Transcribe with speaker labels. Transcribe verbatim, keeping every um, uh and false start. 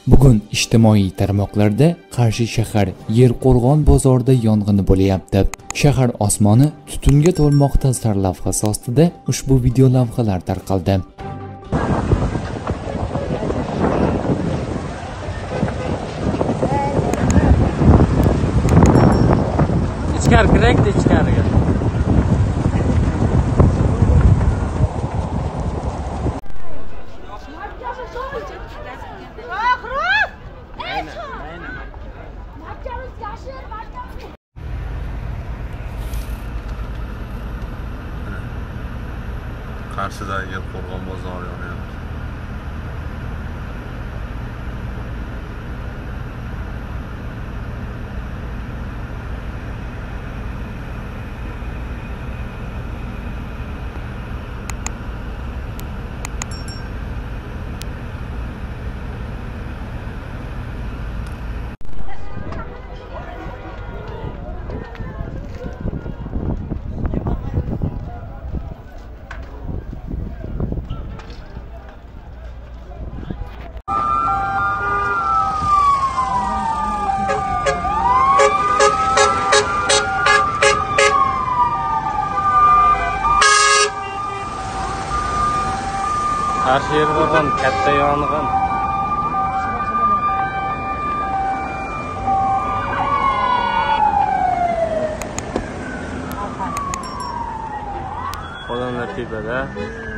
Speaker 1: Bugun ijtimoiy tarmoqlarda Qarshi shahar Yerqo'rg'on bozorida yong'in bo'lyapti. Shahar osmoni tutunga to'lmoqda sarlavhasi ostida ushbu video lavhalar tarqaldi.
Speaker 2: İçkar kirek de ichkariga.
Speaker 3: Qarshida Yerqo'rg'on bozori yonyapti.
Speaker 2: Qarshi Yerqo'rg'on katta yong'in. Odamlar tepada.